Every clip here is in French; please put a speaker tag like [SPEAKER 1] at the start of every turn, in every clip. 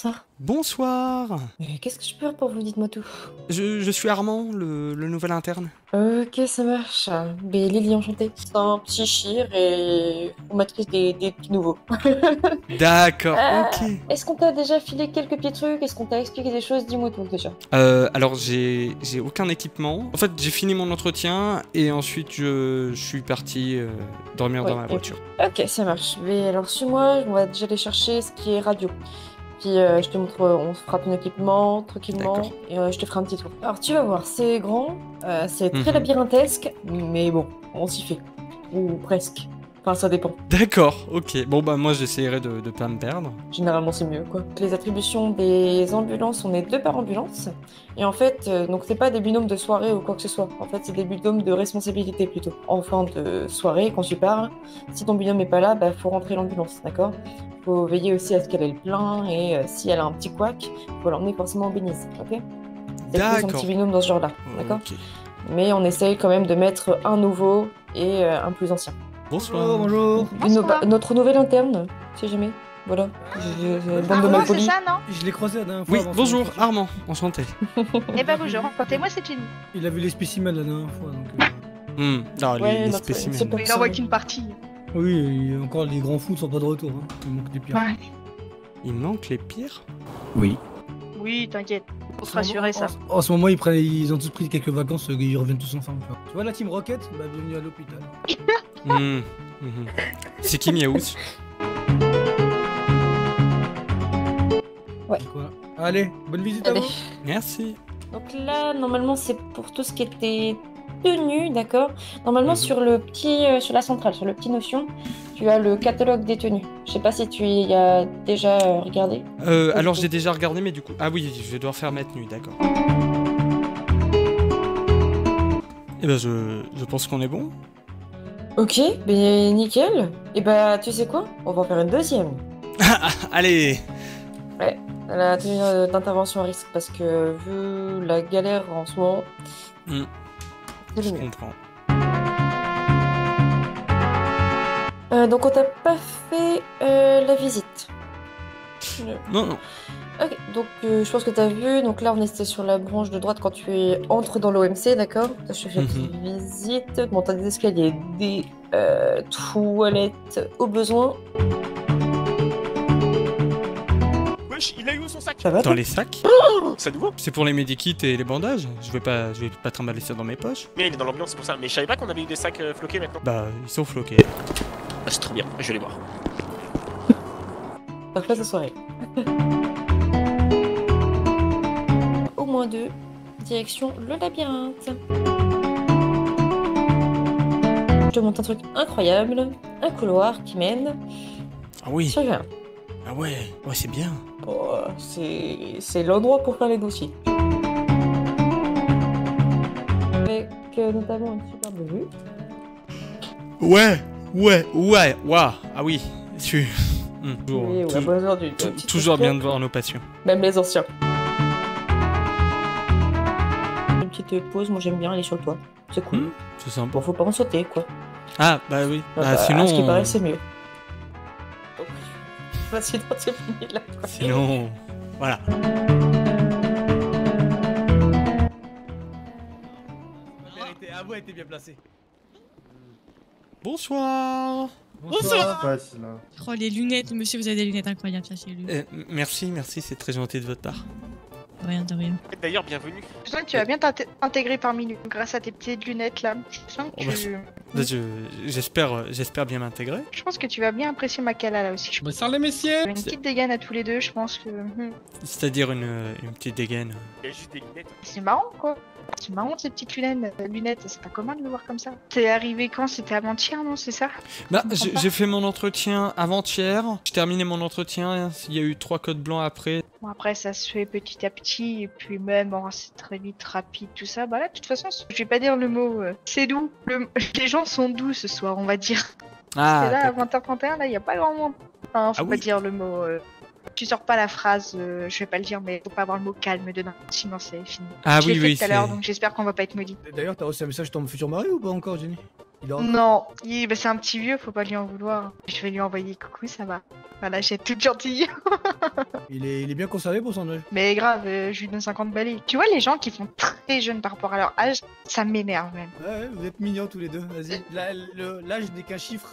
[SPEAKER 1] bonsoir.
[SPEAKER 2] Bonsoir.
[SPEAKER 1] Qu'est-ce que je peux faire pour vous? Dites-moi tout.
[SPEAKER 2] Je suis Armand, le nouvel interne.
[SPEAKER 1] Ok, ça marche. Mais Lily, enchantée. C'est un petit chir et formatrice des petits nouveaux.
[SPEAKER 2] D'accord, ok.
[SPEAKER 1] Est-ce qu'on t'a déjà filé quelques petits trucs? Est-ce qu'on t'a expliqué des choses? Dis-moi tout déjà.
[SPEAKER 2] Alors j'ai aucun équipement. En fait, j'ai fini mon entretien et ensuite je suis parti dormir dans ma voiture.
[SPEAKER 1] Ok, ça marche. Mais alors, suis-moi, on va déjà aller chercher ce qui est radio. Puis je te montre, on se fera ton équipement tranquillement et je te ferai un petit tour. Alors tu vas voir, c'est grand, c'est très labyrinthesque, mais bon, on s'y fait. Ou presque. Enfin, ça dépend.
[SPEAKER 2] D'accord, ok. Bon bah moi j'essayerai de pas me perdre.
[SPEAKER 1] Généralement c'est mieux quoi. Les attributions des ambulances, on est 2 par ambulance. Et en fait, donc c'est pas des binômes de soirée ou quoi que ce soit. En fait, c'est des binômes de responsabilité plutôt. En fin de soirée, quand tu pars, si ton binôme est pas là, bah faut rentrer l'ambulance, d'accord? Faut veiller aussi à ce qu'elle ait le plein et si elle a un petit couac, faut l'emmener forcément en bénise, ok? C'est plus un petit binôme dans ce genre-là, d'accord?
[SPEAKER 2] Okay.
[SPEAKER 1] Mais on essaye quand même de mettre un nouveau et un plus ancien.
[SPEAKER 2] Bonsoir.
[SPEAKER 3] Bonjour.
[SPEAKER 1] Notre nouvelle interne, si jamais. Voilà. Bande de malpolis.
[SPEAKER 4] C'est ça, non?
[SPEAKER 3] Je l'ai croisé la dernière fois.
[SPEAKER 2] Oui, bonjour, Armand, enchanté.
[SPEAKER 4] Eh ben bonjour, enchanté, moi c'est Jenny.
[SPEAKER 3] Il a vu les spécimens la dernière fois. Donc,
[SPEAKER 2] Non, les spécimens.
[SPEAKER 4] Il en voit qu'une partie.
[SPEAKER 3] Oui, et encore les grands fous ne sont pas de retour. Hein. Il manque des pires.
[SPEAKER 4] Ouais.
[SPEAKER 2] Il manque les pires?
[SPEAKER 3] Oui.
[SPEAKER 4] Oui, t'inquiète. Faut se rassurer ça.
[SPEAKER 3] En ce moment, ils ont tous pris quelques vacances, ils reviennent tous ensemble. Tu vois la team Rocket? Bah, bienvenue à l'hôpital.
[SPEAKER 2] C'est qui Miaous?
[SPEAKER 1] Ouais.
[SPEAKER 3] Quoi? Allez, bonne visite à vous.
[SPEAKER 2] Merci.
[SPEAKER 1] Donc là, normalement, c'est pour tout ce qui était tenue, d'accord? Normalement, sur le petit, sur la centrale, sur le petit Notion, tu as le catalogue des tenues. Je sais pas si tu y as déjà regardé.
[SPEAKER 2] Alors j'ai déjà regardé, mais du coup... Ah oui, je vais devoir faire ma tenue, d'accord. Eh ben, je pense qu'on est bon.
[SPEAKER 1] Ok, ben nickel. Et bah, tu sais quoi? On va en faire une deuxième.
[SPEAKER 2] Allez.
[SPEAKER 1] Ouais, la tenue d'intervention à risque, parce que vu la galère en ce moment,
[SPEAKER 2] Je comprends.
[SPEAKER 1] donc on t'a pas fait la visite.
[SPEAKER 2] Non.
[SPEAKER 1] Ok, donc je pense que t'as vu, donc là on était sur la branche de droite quand tu entres dans l'OMC, d'accord? Je te fais une visite, bon t'as des escaliers, des toilettes au besoin.
[SPEAKER 5] Wesh, il a eu où son sac?
[SPEAKER 1] Ça va?
[SPEAKER 2] Dans les sacs?
[SPEAKER 5] C'est nouveau?
[SPEAKER 2] C'est pour les medikits et les bandages. Je vais pas trimballer ça dans mes poches.
[SPEAKER 5] Mais il est dans l'ambiance, c'est pour ça. Mais je savais pas qu'on avait eu des sacs floqués maintenant.
[SPEAKER 2] Bah, ils sont floqués.
[SPEAKER 5] Ah, c'est trop bien, je vais les voir.
[SPEAKER 1] Parfait, cette soirée. Au moins 2, direction le labyrinthe. Je te montre un truc incroyable, un couloir qui mène
[SPEAKER 2] Ah oui.
[SPEAKER 1] sur rien.
[SPEAKER 2] Ah ouais, c'est bien.
[SPEAKER 1] Oh, c'est l'endroit pour faire les dossiers. Avec notamment une superbe vue.
[SPEAKER 2] Ouais. Ah oui, toujours,
[SPEAKER 1] Oui, on a besoin d'une
[SPEAKER 2] toujours bien de voir nos patients.
[SPEAKER 1] Même les anciens. Une petite pause, moi j'aime bien aller sur le toit. C'est cool.
[SPEAKER 2] C'est sympa.
[SPEAKER 1] Bon, faut pas en sauter quoi.
[SPEAKER 2] Ah bah oui.
[SPEAKER 1] Sinon. À ce qui
[SPEAKER 2] on-
[SPEAKER 1] paraît, c'est mieux. Bah, sinon, c'est fini là. Quoi.
[SPEAKER 2] Sinon, voilà.
[SPEAKER 3] La voix était bien placée.
[SPEAKER 2] Bonsoir.
[SPEAKER 3] Bonsoir.
[SPEAKER 6] Oh, les lunettes, monsieur, vous avez des lunettes incroyables, sachez-le.
[SPEAKER 2] Merci, c'est très gentil de votre part.
[SPEAKER 6] De rien.
[SPEAKER 5] D'ailleurs, bienvenue.
[SPEAKER 4] Je sens que tu vas bien t'intégrer parmi nous grâce à tes petites lunettes là. Je sens que
[SPEAKER 2] J'espère bien m'intégrer.
[SPEAKER 4] Je pense que tu vas bien apprécier Makala là aussi.
[SPEAKER 3] Bonsoir les messieurs.
[SPEAKER 4] Une petite dégaine à tous les deux, je pense que.
[SPEAKER 2] C'est-à-dire une petite dégaine.
[SPEAKER 5] Il y a juste des lunettes.
[SPEAKER 4] C'est marrant quoi. C'est marrant ces petites lunettes, c'est pas commun de le voir comme ça. T'es arrivé quand? C'était avant-hier, non? C'est ça?
[SPEAKER 2] Bah, j'ai fait mon entretien avant-hier. J'ai terminé mon entretien. Il y a eu 3 codes blancs après.
[SPEAKER 4] Bon, après, ça se fait petit à petit, et puis même, bon, c'est très vite, rapide, tout ça. Bah là, de toute façon, je vais pas dire le mot. C'est doux. Les gens sont doux ce soir, on va dire.
[SPEAKER 2] Ah,
[SPEAKER 4] Parce que là, à 20h31, là, y a pas grand monde. Enfin, faut pas dire le mot. Tu sors pas la phrase, je vais pas le dire, mais faut pas avoir le mot calme dedans, sinon c'est fini.
[SPEAKER 2] Ah
[SPEAKER 4] Je l'ai
[SPEAKER 2] oui,
[SPEAKER 4] fait tout à l'heure, donc j'espère qu'on va pas être maudit.
[SPEAKER 3] D'ailleurs, t'as reçu un message de ton futur mari ou pas encore, Jenny? Il est en...
[SPEAKER 4] Non, c'est un petit vieux, faut pas lui en vouloir. Je vais lui envoyer coucou, ça va. Voilà, j'ai toute gentille.
[SPEAKER 3] il est bien conservé pour son âge.
[SPEAKER 4] Mais grave, je lui donne 50 balais. Tu vois, les gens qui font très jeunes par rapport à leur âge, ça m'énerve même.
[SPEAKER 3] Ouais, vous êtes mignons tous les deux. Vas-y. L'âge n'est qu'un chiffre.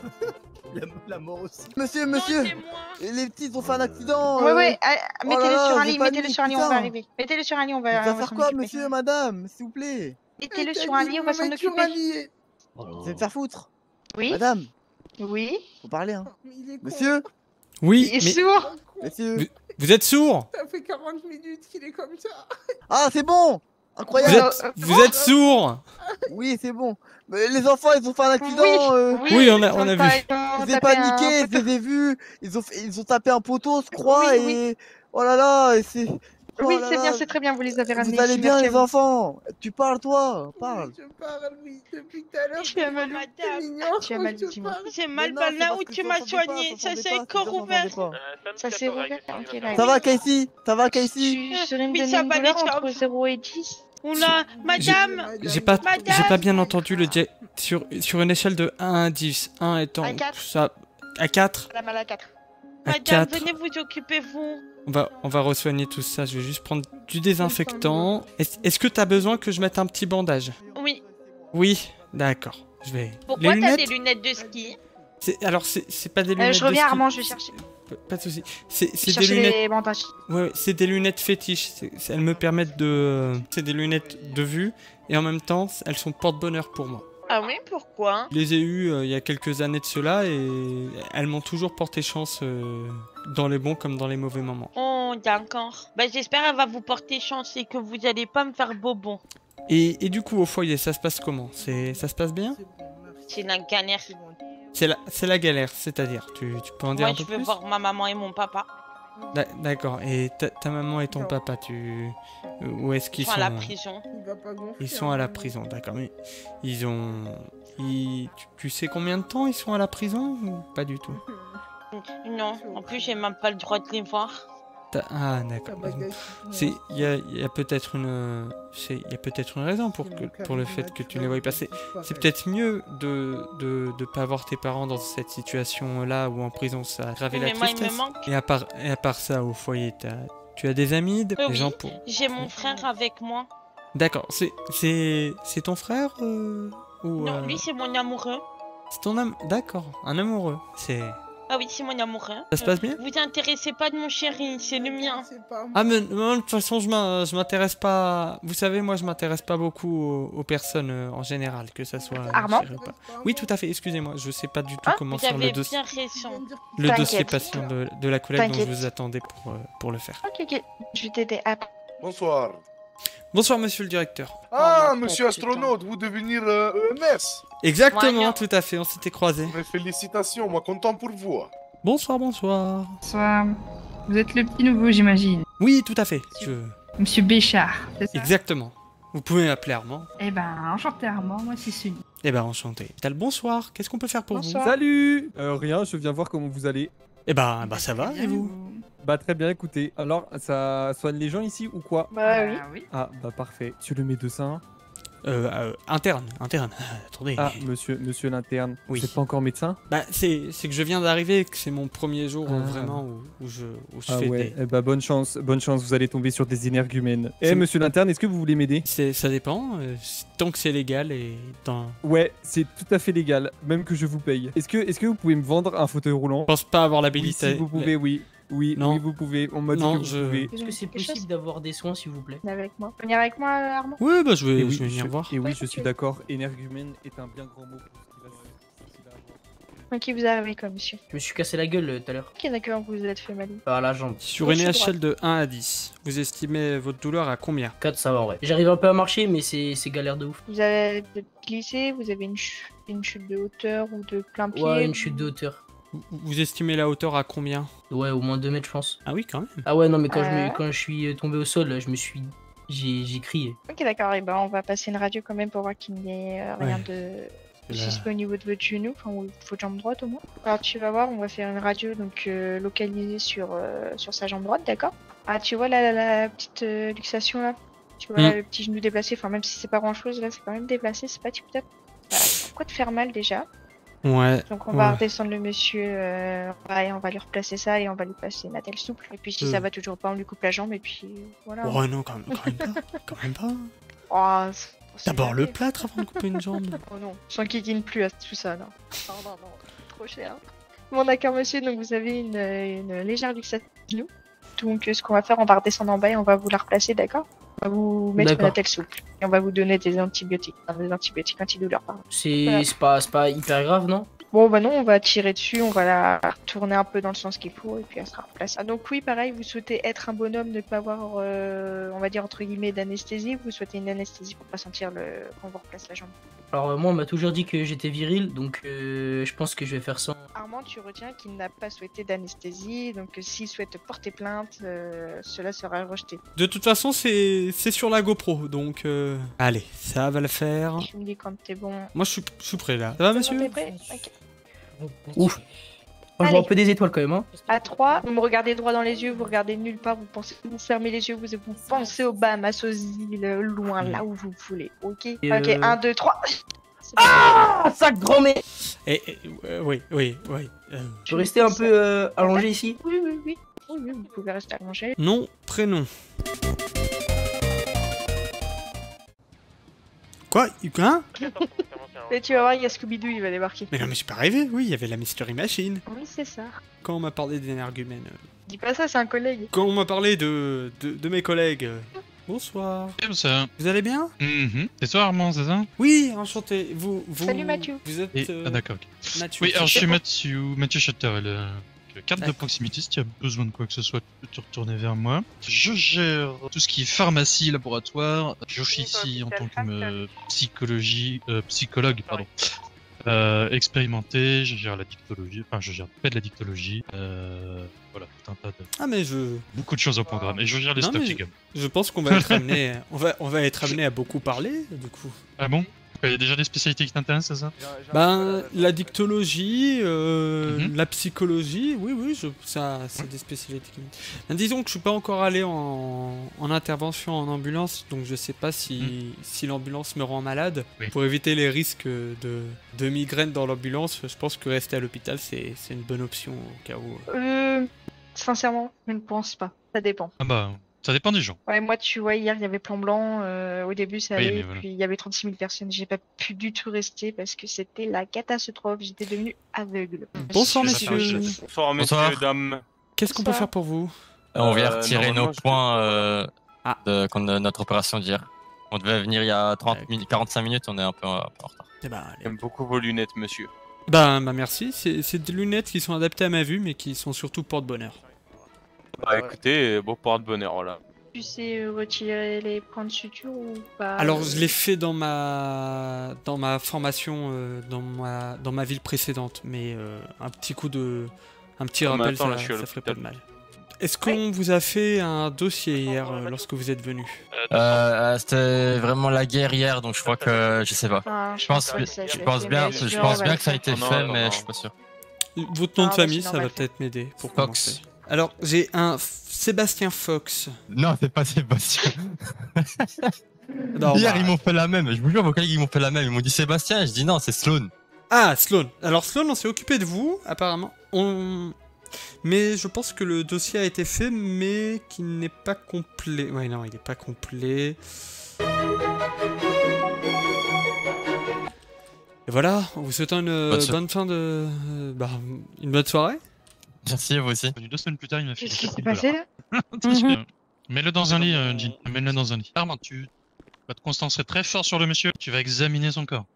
[SPEAKER 3] La mort aussi.
[SPEAKER 7] Monsieur,
[SPEAKER 6] Non,
[SPEAKER 7] monsieur,
[SPEAKER 6] c'est moi.
[SPEAKER 7] les petits ont fait un accident.
[SPEAKER 4] Ouais,
[SPEAKER 7] oh
[SPEAKER 4] mettez-le
[SPEAKER 7] là
[SPEAKER 4] sur
[SPEAKER 7] là,
[SPEAKER 4] un lit,
[SPEAKER 7] j'ai pas
[SPEAKER 4] mettez-le
[SPEAKER 7] mis,
[SPEAKER 4] sur un lit, on va
[SPEAKER 7] putain.
[SPEAKER 4] arriver. Mettez-le sur un lit, on
[SPEAKER 7] On
[SPEAKER 4] va
[SPEAKER 7] va faire
[SPEAKER 4] s'en
[SPEAKER 7] quoi,
[SPEAKER 4] occuper.
[SPEAKER 7] monsieur, madame, s'il vous plaît?
[SPEAKER 4] Mettez-le sur un lit, on va s'en occuper.
[SPEAKER 7] Vous allez me faire foutre.
[SPEAKER 4] Oui,
[SPEAKER 7] Madame,
[SPEAKER 4] oui.
[SPEAKER 7] faut parler, hein. Monsieur,
[SPEAKER 2] Oui,
[SPEAKER 4] Il est
[SPEAKER 2] mais
[SPEAKER 4] sourd.
[SPEAKER 7] monsieur.
[SPEAKER 2] vous êtes sourd.
[SPEAKER 8] Ça fait 40 minutes qu'il est comme ça.
[SPEAKER 7] Ah, c'est bon.
[SPEAKER 2] Vous
[SPEAKER 7] Incroyable.
[SPEAKER 2] êtes sourd.
[SPEAKER 7] Oui, c'est bon. Mais les enfants, ils ont fait un accident.
[SPEAKER 2] Oui, on a vu.
[SPEAKER 7] Ils ont paniqué, je les ai vus. Ils ont tapé un poteau, je crois, et... Oh là là, et c'est... Oh
[SPEAKER 4] Oui,
[SPEAKER 7] là
[SPEAKER 4] c'est
[SPEAKER 7] là.
[SPEAKER 4] bien, c'est très bien, vous les avez ramenés.
[SPEAKER 7] Vous allez
[SPEAKER 4] ici,
[SPEAKER 7] bien,
[SPEAKER 4] merci à
[SPEAKER 7] les
[SPEAKER 4] vous.
[SPEAKER 7] enfants? Tu parles, toi? Parle.
[SPEAKER 8] Oui, je parle, oui, depuis tout à l'heure.
[SPEAKER 4] Tu as mal,
[SPEAKER 8] C'est mignon.
[SPEAKER 4] tu as mal,
[SPEAKER 8] je
[SPEAKER 4] dis-moi.
[SPEAKER 8] parle.
[SPEAKER 6] J'ai mal
[SPEAKER 7] Mais non,
[SPEAKER 6] par
[SPEAKER 7] c'est
[SPEAKER 6] là
[SPEAKER 7] parce
[SPEAKER 6] où
[SPEAKER 7] que
[SPEAKER 6] tu
[SPEAKER 7] ça
[SPEAKER 6] m'as
[SPEAKER 7] s'entendait
[SPEAKER 6] soigné.
[SPEAKER 7] pas,
[SPEAKER 6] Ça
[SPEAKER 7] ça
[SPEAKER 6] s'est
[SPEAKER 7] s'entendait pas,
[SPEAKER 6] encore ouvert.
[SPEAKER 4] Ça s'est rouvert, ok, là.
[SPEAKER 7] Ça va, Casey? Ça va, Casey?
[SPEAKER 4] Tu serais me
[SPEAKER 6] Oui,
[SPEAKER 4] donner
[SPEAKER 6] ça
[SPEAKER 4] une
[SPEAKER 6] va,
[SPEAKER 4] douleur
[SPEAKER 6] les
[SPEAKER 4] entre
[SPEAKER 6] chums.
[SPEAKER 4] 0 et 10?
[SPEAKER 6] Oula, madame.
[SPEAKER 2] J'ai pas
[SPEAKER 6] Madame.
[SPEAKER 2] bien entendu le jet sur une échelle de 1 à 10. 1 étant
[SPEAKER 4] À 4.
[SPEAKER 2] ça à 4.
[SPEAKER 4] La mal à 4.
[SPEAKER 2] À
[SPEAKER 6] Madame,
[SPEAKER 2] 4.
[SPEAKER 6] venez vous occuper, vous.
[SPEAKER 2] On va re-soigner tout ça. Je vais juste prendre du désinfectant. Est-ce que t'as besoin que je mette un petit bandage?
[SPEAKER 6] Oui.
[SPEAKER 2] Oui, d'accord. Je vais.
[SPEAKER 6] Pourquoi
[SPEAKER 2] Les
[SPEAKER 6] t'as
[SPEAKER 2] lunettes
[SPEAKER 6] des lunettes de ski?
[SPEAKER 2] Alors c'est pas des lunettes.
[SPEAKER 4] Je reviens,
[SPEAKER 2] de ski.
[SPEAKER 4] Armand, je vais chercher.
[SPEAKER 2] Pas de souci. C'est des
[SPEAKER 4] Chercher
[SPEAKER 2] lunettes.
[SPEAKER 4] les bandages.
[SPEAKER 2] Ouais, c'est des lunettes fétiches. Elles me permettent de. C'est des lunettes de vue et en même temps, elles sont porte-bonheur pour moi.
[SPEAKER 6] Ah oui, pourquoi?
[SPEAKER 2] Je les ai eues il y a quelques années de cela et elles m'ont toujours porté chance dans les bons comme dans les mauvais moments.
[SPEAKER 6] Oh, d'accord. Bah, j'espère qu'elle va vous porter chance et que vous allez pas me faire bobon.
[SPEAKER 2] Et du coup, au foyer, ça se passe comment? Ça se passe bien?
[SPEAKER 6] C'est la galère.
[SPEAKER 2] C'est la galère, c'est-à-dire, tu peux en dire
[SPEAKER 6] Moi,
[SPEAKER 2] un peu
[SPEAKER 6] je veux
[SPEAKER 2] plus?
[SPEAKER 6] voir ma maman et mon papa.
[SPEAKER 2] D'accord. Et ta maman et ton papa, où est-ce qu'ils
[SPEAKER 6] Ils sont
[SPEAKER 2] sont?
[SPEAKER 6] à la prison.
[SPEAKER 8] Il va pas gonfler.
[SPEAKER 2] Ils sont à la prison, d'accord. Mais tu sais combien de temps ils sont à la prison ou pas du tout?
[SPEAKER 6] Non, en plus, j'ai même pas le droit de les voir.
[SPEAKER 2] Ah d'accord. Il y a peut-être une raison pour le fait que tu ne les voyais pas. C'est peut-être mieux de pas avoir tes parents dans cette situation-là ou en prison, ça a aggravé la
[SPEAKER 6] Mais moi, il me
[SPEAKER 2] tristesse.
[SPEAKER 6] manque.
[SPEAKER 2] Et à part ça, au foyer, tu as des amis, des
[SPEAKER 6] Oui,
[SPEAKER 2] gens pour...
[SPEAKER 6] j'ai mon frère avec moi.
[SPEAKER 2] D'accord, c'est ton frère ou
[SPEAKER 6] Non, lui, c'est mon amoureux.
[SPEAKER 2] c'est ton âme. D'accord, un amoureux.
[SPEAKER 6] Ah oui, c'est mon amoureux.
[SPEAKER 2] Ça se passe bien?
[SPEAKER 6] Vous intéressez pas de mon chéri, c'est le mien.
[SPEAKER 8] C'est pas moi.
[SPEAKER 2] Ah mais de toute façon je m'intéresse pas. Vous savez, moi je m'intéresse pas beaucoup aux personnes en général, que ça soit
[SPEAKER 4] Armand
[SPEAKER 2] chéri ou pas. Oui, tout à fait. Excusez-moi, je sais pas du tout
[SPEAKER 4] Ah,
[SPEAKER 2] comment
[SPEAKER 6] Vous
[SPEAKER 2] faire
[SPEAKER 6] avez
[SPEAKER 2] le dossier.
[SPEAKER 6] bien raison.
[SPEAKER 2] Le dossier
[SPEAKER 4] T'inquiète.
[SPEAKER 2] patient de la collègue dont je
[SPEAKER 4] T'inquiète.
[SPEAKER 2] vous attendais pour le faire.
[SPEAKER 4] Ok, je vais t'aider à...
[SPEAKER 9] Bonsoir.
[SPEAKER 2] Bonsoir monsieur le directeur.
[SPEAKER 9] Ah,
[SPEAKER 6] Oh, ma
[SPEAKER 9] monsieur
[SPEAKER 6] tête,
[SPEAKER 9] astronaute, vous devenir EMS.
[SPEAKER 2] Exactement,
[SPEAKER 6] Ouais,
[SPEAKER 2] tout à fait, on s'était croisés.
[SPEAKER 9] Mes félicitations, moi content pour vous.
[SPEAKER 2] Bonsoir, bonsoir.
[SPEAKER 10] Bonsoir. Vous êtes le petit nouveau, j'imagine.
[SPEAKER 2] Oui, tout à fait.
[SPEAKER 10] Monsieur Béchard, c'est ça?
[SPEAKER 2] Exactement. Vous pouvez m'appeler Armand.
[SPEAKER 10] Eh ben, enchanté Armand, moi c'est Sunny.
[SPEAKER 2] Eh ben enchanté. T'as le bonsoir, qu'est-ce qu'on peut faire pour
[SPEAKER 4] Bonsoir.
[SPEAKER 11] Salut Rien, je viens voir comment vous allez.
[SPEAKER 2] vous? Eh ben ça va, et vous?
[SPEAKER 11] Bah très bien, écoutez. Alors, ça soigne les gens ici ou quoi?
[SPEAKER 4] Bah oui.
[SPEAKER 10] oui.
[SPEAKER 11] Ah bah parfait. Monsieur le médecin.
[SPEAKER 2] Interne. Attendez.
[SPEAKER 11] Ah, monsieur l'interne.
[SPEAKER 2] Oui.
[SPEAKER 11] Vous êtes pas encore médecin?
[SPEAKER 2] Bah, c'est que je viens d'arriver, que c'est mon premier jour
[SPEAKER 11] Ah.
[SPEAKER 2] Vraiment où je
[SPEAKER 11] Ah
[SPEAKER 2] fais
[SPEAKER 11] ouais,
[SPEAKER 2] des...
[SPEAKER 11] eh bah bonne chance, vous allez tomber sur des énergumènes. Eh
[SPEAKER 2] C'est-
[SPEAKER 11] monsieur l'interne, est-ce que vous voulez m'aider?
[SPEAKER 2] Ça dépend, tant que c'est légal et dans...
[SPEAKER 11] Ouais, c'est tout à fait légal, même que je vous paye. Est-ce que vous pouvez me vendre un fauteuil roulant?
[SPEAKER 2] Je pense pas avoir
[SPEAKER 11] Oui,
[SPEAKER 2] l'habilité.
[SPEAKER 11] si vous pouvez, oui. Oui,
[SPEAKER 2] Non.
[SPEAKER 11] oui, vous pouvez. On m'a dit
[SPEAKER 2] Non,
[SPEAKER 11] que vous pouvez.
[SPEAKER 12] Est-ce que c'est possible d'avoir des soins, s'il vous plaît?
[SPEAKER 4] Venez avec moi. Venir avec moi, Armand?
[SPEAKER 2] Oui, bah je
[SPEAKER 11] Et
[SPEAKER 2] vais
[SPEAKER 11] oui,
[SPEAKER 2] venir voir.
[SPEAKER 11] Et oui,
[SPEAKER 4] Ouais,
[SPEAKER 11] je
[SPEAKER 4] ok.
[SPEAKER 11] suis d'accord. Énergumène est un bien grand mot pour ce qu'il va avoir.
[SPEAKER 4] Ok, vous arrivez quoi, monsieur?
[SPEAKER 12] Je me suis cassé la gueule tout à l'heure.
[SPEAKER 4] Ok, d'accord, vous vous êtes fait mal.
[SPEAKER 12] Par la jambe.
[SPEAKER 2] Sur
[SPEAKER 4] Gauche
[SPEAKER 2] une
[SPEAKER 4] ou
[SPEAKER 2] échelle de 1 à 10, vous estimez votre douleur à combien?
[SPEAKER 12] 4, ça va en vrai. J'arrive un peu à marcher, mais c'est galère de ouf.
[SPEAKER 4] Vous avez glissé, vous avez une chute de hauteur ou de plein pied?
[SPEAKER 12] Ouais, une chute de hauteur.
[SPEAKER 2] Vous estimez la hauteur à combien?
[SPEAKER 12] Ouais, au moins 2 mètres, je pense.
[SPEAKER 2] Ah oui, quand même.
[SPEAKER 12] Ah ouais, non, mais quand je suis tombé au sol, j'ai crié.
[SPEAKER 4] Ok, d'accord, et ben on va passer une radio quand même pour voir qu'il n'y ait rien de
[SPEAKER 2] Là.
[SPEAKER 4] suspect au niveau de votre genou, enfin, ou de votre jambe droite au moins. Alors tu vas voir, on va faire une radio donc localisée sur sa jambe droite, d'accord? Ah, tu vois la petite luxation là? Tu vois là, le petit genou déplacé, enfin même si c'est pas grand chose là, c'est quand même déplacé, c'est pas tip top. Voilà. trop te faire mal déjà.
[SPEAKER 2] Ouais.
[SPEAKER 4] Donc on va redescendre le monsieur, on va lui replacer ça et on va lui passer une attelle souple. Et puis si ça va toujours pas, on lui coupe la jambe et puis voilà.
[SPEAKER 2] Oh non, quand même pas. Quand même pas.
[SPEAKER 4] Oh,
[SPEAKER 2] D'abord le plâtre avant de couper une jambe.
[SPEAKER 4] Oh non, sans kikine plus à tout ça, non. Non, trop cher. Bon d'accord monsieur, donc vous avez une légère luxation. Donc ce qu'on va faire, on va redescendre en bas et on va vous la replacer, d'accord? On va vous mettre une attelle souple. Et on va vous donner des antibiotiques. Enfin, des antibiotiques antidouleurs, pardon.
[SPEAKER 12] C'est pas hyper grave, non?
[SPEAKER 4] Bon bah non, on va tirer dessus, on va la tourner un peu dans le sens qu'il faut et puis elle sera replacée. Ah, donc oui, pareil, vous souhaitez être un bonhomme, ne pas avoir, on va dire entre guillemets, d'anesthésie. Vous souhaitez une anesthésie pour pas sentir qu'on vous replace la jambe.
[SPEAKER 12] Alors moi, on m'a toujours dit que j'étais viril, donc je pense que je vais faire ça.
[SPEAKER 4] Armand, tu retiens qu'il n'a pas souhaité d'anesthésie, donc s'il souhaite porter plainte, cela sera rejeté.
[SPEAKER 2] De toute façon, c'est sur la GoPro, donc allez, ça va le faire.
[SPEAKER 4] Tu me dis quand t'es bon.
[SPEAKER 2] Moi, je suis prêt là. Ça va, monsieur?
[SPEAKER 4] T'es prêt? Ok.
[SPEAKER 12] Ouf. Moi, je vois un peu des étoiles quand même. Hein.
[SPEAKER 4] À 3, vous me regardez droit dans les yeux, vous regardez nulle part, vous fermez les yeux, vous pensez aux Bahamas, aux îles, loin, là où vous voulez. Ok. Ok, 1, 2, 3.
[SPEAKER 12] Ah, sac grand-mère.
[SPEAKER 2] Oui.
[SPEAKER 12] Je peux rester un peu allongé ici?
[SPEAKER 4] Oui, vous pouvez rester allongé.
[SPEAKER 2] Nom, prénom. Quoi? Hein?
[SPEAKER 4] Et tu vas voir, il y a Scooby-Doo, il va débarquer.
[SPEAKER 2] Mais non, mais j'ai pas rêvé, oui, il y avait la Mystery Machine.
[SPEAKER 4] Oui, c'est ça.
[SPEAKER 2] Quand on m'a parlé d'énergumène.
[SPEAKER 4] Dis pas ça, c'est un collègue.
[SPEAKER 2] Quand on m'a parlé de mes collègues. Bonsoir.
[SPEAKER 13] Ça.
[SPEAKER 2] Vous allez bien?
[SPEAKER 13] C'est toi Armand, c'est ça?
[SPEAKER 2] Oui, enchanté. Vous...
[SPEAKER 4] Salut Mathieu.
[SPEAKER 2] Vous êtes...
[SPEAKER 13] Ah d'accord, ok.
[SPEAKER 2] Mathieu.
[SPEAKER 13] Oui, alors je suis Mathieu Chatterel. Carte de proximité, si tu as besoin de quoi que ce soit, tu peux te retourner vers moi. Je gère tout ce qui est pharmacie, laboratoire. Je suis ici en tant que psychologue, pardon. Expérimenté, je gère la dictologie, enfin je gère pas de la dictologie. Voilà, tout un tas de...
[SPEAKER 2] Ah mais
[SPEAKER 13] beaucoup de choses au programme. Et je gère les stocks également.
[SPEAKER 2] Je pense qu'on va être amené... on va être amené à beaucoup parler, du coup.
[SPEAKER 13] Ah bon? Il y a déjà des spécialités qui t'intéressent, c'est ça?
[SPEAKER 2] Ben, la dictologie, la psychologie, oui, ça, c'est des spécialités qui... Ben, disons que je suis pas encore allé en intervention en ambulance, donc je sais pas si l'ambulance me rend malade.
[SPEAKER 13] Oui.
[SPEAKER 2] Pour éviter les risques de migraine dans l'ambulance, je pense que rester à l'hôpital, c'est une bonne option au cas où...
[SPEAKER 4] Sincèrement, je ne pense pas. Ça dépend.
[SPEAKER 13] Ah bah... Ça dépend des gens.
[SPEAKER 4] Ouais, moi, tu vois, hier, il y avait plan blanc. Au début, ça allait.
[SPEAKER 13] Voilà.
[SPEAKER 4] Puis, il y avait 36 000 personnes. J'ai pas pu du tout rester parce que c'était la catastrophe. J'étais devenue aveugle.
[SPEAKER 2] Bonsoir, messieurs.
[SPEAKER 5] Bonsoir, messieurs, dames.
[SPEAKER 2] Qu'est-ce qu'on peut faire pour vous?
[SPEAKER 14] On vient retirer nos points de notre opération d'hier. On devait venir il y a 45 minutes, on est un peu en retard.
[SPEAKER 5] J'aime beaucoup vos lunettes, monsieur.
[SPEAKER 2] Bah merci. C'est des lunettes qui sont adaptées à ma vue, mais qui sont surtout porte-bonheur.
[SPEAKER 5] Bah écoutez, beau porte-bonheur, voilà.
[SPEAKER 4] Tu sais retirer les points de suture ou pas?
[SPEAKER 2] Alors je l'ai fait dans ma formation dans ma ville précédente, mais un petit rappel, ça ferait pas de mal. Est-ce qu'on vous a fait un dossier hier lorsque vous êtes venu?
[SPEAKER 14] C'était vraiment la guerre hier, donc je crois que je sais pas. Je pense bien que ça a été fait, mais je suis pas sûr.
[SPEAKER 2] Votre nom de famille, ça va peut-être m'aider pour commencer. Alors, j'ai un Sébastien Fox.
[SPEAKER 14] Non, c'est pas Sébastien.
[SPEAKER 2] Non,
[SPEAKER 14] hier, ils m'ont fait la même. Je vous jure, vos collègues, ils m'ont fait la même. Ils m'ont dit Sébastien, et je dis non, c'est Sloan.
[SPEAKER 2] Ah, Sloan. Alors, Sloan, on s'est occupé de vous, apparemment. Mais je pense que le dossier a été fait, mais qu'il n'est pas complet. Ouais, non, il n'est pas complet. Et voilà, on vous souhaite une bonne fin de... une bonne soirée.
[SPEAKER 14] Merci, vous aussi.
[SPEAKER 13] 2 semaines plus tard, il m'a fait...
[SPEAKER 4] Qu'est-ce qui s'est passé là?
[SPEAKER 13] Mets-le dans un lit, Jean. Mets-le dans un lit. Armand, tu vas te concentrer très fort sur le monsieur. Tu vas examiner son corps.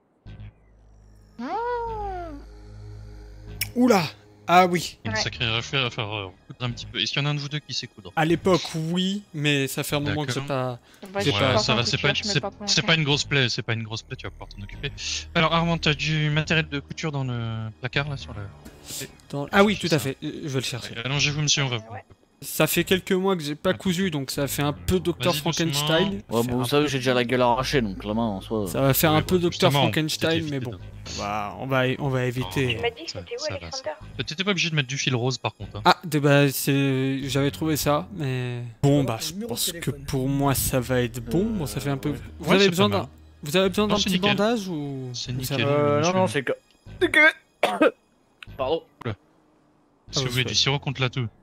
[SPEAKER 2] Oula! Ah oui.
[SPEAKER 13] Il y a une sacrée affaire à faire coudre un petit peu. Est-ce qu'il y en a un de vous deux qui sait coudre?
[SPEAKER 2] À l'époque, oui, mais ça fait un moment que j'ai pas...
[SPEAKER 13] ça va, c'est pas une grosse plaie, tu vas pouvoir t'en occuper. Alors Armand, t'as du matériel de couture dans le placard là sur le...
[SPEAKER 2] Ah oui, tout à fait, je vais le chercher.
[SPEAKER 13] Allongez-vous monsieur, on va voir.
[SPEAKER 2] Ça fait quelques mois que j'ai pas cousu, donc ça fait un peu Dr Frankenstein.
[SPEAKER 15] Ouais, bon, vous savez, j'ai déjà la gueule arrachée, donc la main en soi...
[SPEAKER 2] Ça va faire un peu Dr Frankenstein, mais bon. On va éviter...
[SPEAKER 4] Tu m'as dit que c'était où, Alexander?
[SPEAKER 13] T'étais pas obligé de mettre du fil rose par contre.
[SPEAKER 2] Ah, j'avais trouvé ça, mais... Bon, je pense que pour moi ça va être bon. Bon, ça fait un peu... Vous Vous avez besoin d'un
[SPEAKER 13] Non, c'est
[SPEAKER 2] petit
[SPEAKER 13] nickel.
[SPEAKER 2] bandage ou
[SPEAKER 13] C'est
[SPEAKER 2] vous
[SPEAKER 13] nickel.
[SPEAKER 2] savez-
[SPEAKER 15] Non, non, c'est que. Pardon.
[SPEAKER 13] Si vous voulez du sirop contre la toux.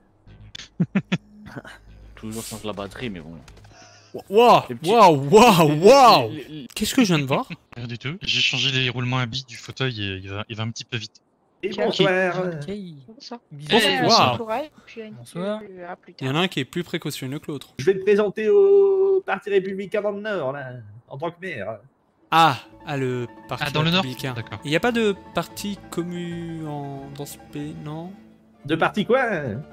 [SPEAKER 15] Toujours sans la batterie, mais bon.
[SPEAKER 2] Waouh,
[SPEAKER 15] Les petits-
[SPEAKER 2] waouh. Qu'est-ce que je viens de voir?
[SPEAKER 13] Rien du tout. J'ai changé les roulements à billes du fauteuil et il va un petit peu vite.
[SPEAKER 7] Et bonsoir.
[SPEAKER 4] Bonsoir.
[SPEAKER 2] Waouh.
[SPEAKER 4] Bonsoir. À plus
[SPEAKER 2] Il y en a un qui est plus précautionneux que l'autre.
[SPEAKER 7] Je vais te présenter au Parti républicain dans le Nord, là, en tant que maire.
[SPEAKER 2] Ah, le parti
[SPEAKER 13] dans le Nord.
[SPEAKER 2] républicain.
[SPEAKER 13] D'accord.
[SPEAKER 2] Il n'y a pas de parti dans ce pays, non?
[SPEAKER 7] De parti quoi?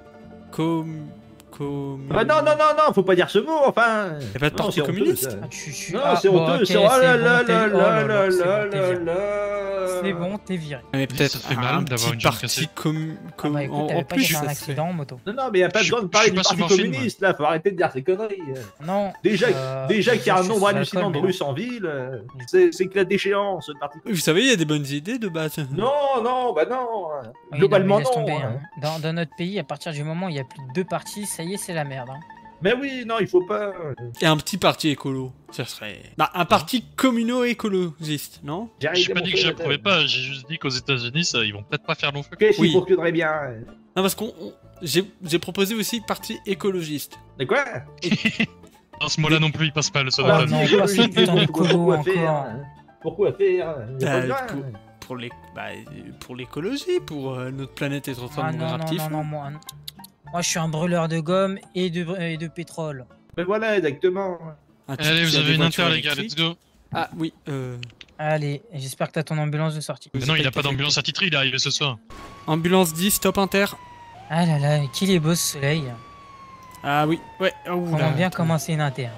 [SPEAKER 7] Ah non, non, non, non, faut pas dire ce mot, enfin.
[SPEAKER 2] Y a pas de
[SPEAKER 7] Non,
[SPEAKER 2] parti
[SPEAKER 7] c'est honteux,
[SPEAKER 2] communiste?
[SPEAKER 7] ça.
[SPEAKER 16] Non,
[SPEAKER 7] Non, c'est honteux, c'est oh là là là là là là là là.
[SPEAKER 16] C'est bon, t'es viré.
[SPEAKER 2] Mais peut-être
[SPEAKER 13] ça fait mal
[SPEAKER 2] un
[SPEAKER 13] d'avoir
[SPEAKER 2] petit
[SPEAKER 13] une jambe
[SPEAKER 2] parti
[SPEAKER 13] cassée.
[SPEAKER 16] Bah écoute, t'avais pas fait un accident en moto.
[SPEAKER 7] Non, non, mais y a pas besoin de parler du Parti communiste, là, faut arrêter de dire ces conneries.
[SPEAKER 16] Non.
[SPEAKER 7] Déjà qu'il y a un nombre hallucinant de Russes en ville, c'est que la déchéance, le Parti communiste.
[SPEAKER 2] Vous savez, il y a des bonnes idées de base.
[SPEAKER 7] Non, non, bah non.
[SPEAKER 16] Oui,
[SPEAKER 7] Globalement,
[SPEAKER 16] non. mais laisse
[SPEAKER 7] non.
[SPEAKER 16] tomber, hein. Dans notre pays, à partir du moment où il y a plus de 2 partis, ça y est, c'est la merde. Hein.
[SPEAKER 7] Mais oui, non, il faut pas.
[SPEAKER 2] Et un petit parti écolo, ça serait... Bah, un parti communo-écologiste, non?
[SPEAKER 13] J'ai pas dit que j'approuvais pas, j'ai juste dit qu'aux États-Unis, ça, ils vont peut-être pas faire long feu.
[SPEAKER 7] Qu'est-ce qu'il faudrait bien?
[SPEAKER 2] Non, parce j'ai proposé aussi parti écologiste.
[SPEAKER 7] Mais quoi?
[SPEAKER 13] Dans ce mot-là non plus, il passe pas le
[SPEAKER 7] Ah,
[SPEAKER 13] soda.
[SPEAKER 7] non, pas ce putain d'écolo encore. Pourquoi faire? Y a pas besoin.
[SPEAKER 2] Pour l'écologie, pour notre planète être en train de mourir un petit feu.
[SPEAKER 16] Moi, je suis un brûleur de gomme et de pétrole.
[SPEAKER 7] Mais voilà, exactement.
[SPEAKER 13] Allez, vous avez une inter, les gars, let's go.
[SPEAKER 2] Ah oui,
[SPEAKER 16] Allez, j'espère que t'as ton ambulance de sortie.
[SPEAKER 13] Mais non, il a pas d'ambulance attitrée, il est arrivé ce soir.
[SPEAKER 2] Ambulance 10, stop inter.
[SPEAKER 16] Ah là là, qu'il est beau ce soleil.
[SPEAKER 2] Ah oui, ouais. Oh,
[SPEAKER 16] Comment bien commencer une inter.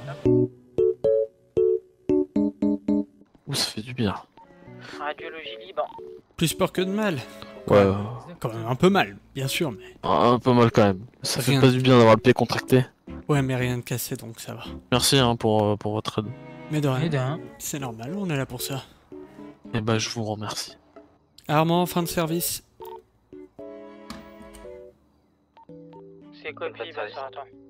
[SPEAKER 15] Ouh, ça fait du bien.
[SPEAKER 16] Radiologie libre.
[SPEAKER 2] Plus peur que de mal.
[SPEAKER 15] Ouais.
[SPEAKER 2] Quand même un peu mal, bien sûr, mais...
[SPEAKER 15] Un peu mal quand même. Ça fait
[SPEAKER 2] Rien.
[SPEAKER 15] pas du bien d'avoir le pied contracté.
[SPEAKER 2] Ouais, mais rien de cassé, donc ça va.
[SPEAKER 15] Merci hein, pour votre aide.
[SPEAKER 2] Mais de rien.
[SPEAKER 16] Et de rien.
[SPEAKER 2] C'est normal, on est là pour ça.
[SPEAKER 15] Et bah, je vous remercie.
[SPEAKER 2] Armand, fin de service.
[SPEAKER 16] C'est quoi, bonsoir à toi.